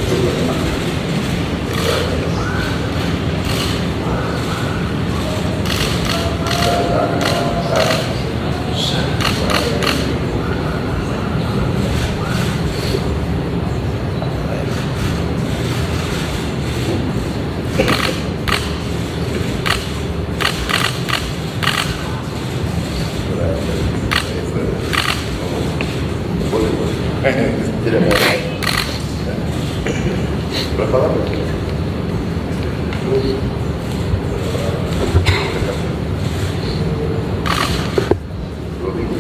Tidak mau. Berapa lama? Dua minggu.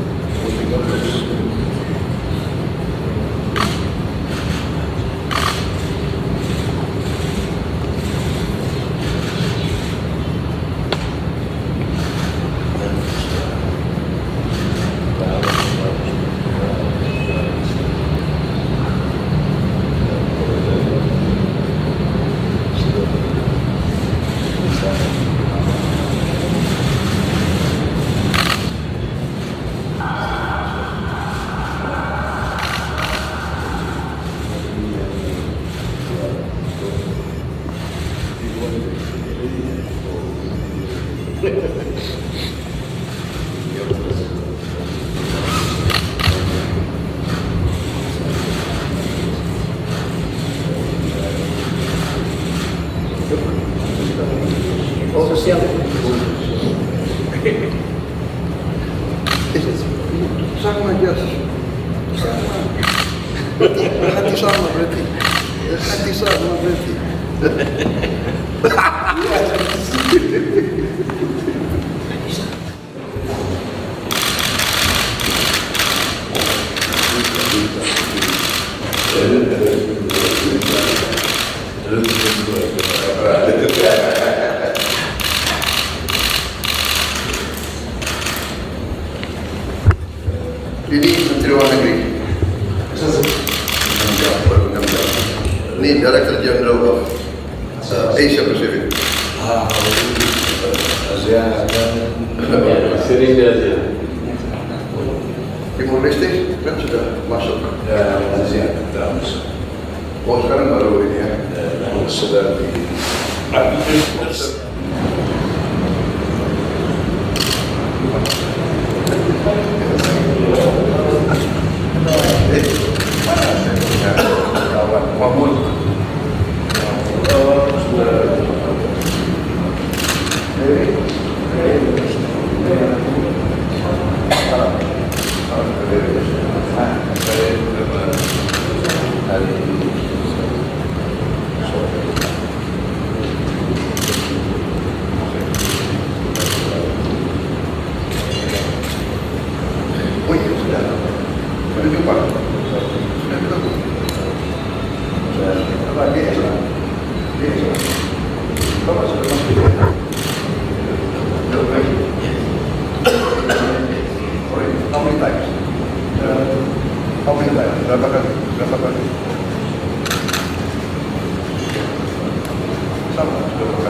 Oh, sosial. Sama aja. Sama. Hati sama berarti. Hati sama berarti. Ini Menteri Luar Negeri. Ini Director General of Asia Pacific. Asia sering di Asia. Timur Leste kan sudah masuk. Ya, Asia sudah masuk. Oh sekarang baru ini ya. Sudah di. Kawan Mahmud. Oh iya sudah jumpa. Sudah ketemu. Apa dia? Dia. Bapak sudah masuk. How many times? How many times? Berapa kali? Berapa kali? Sama, berapa kali?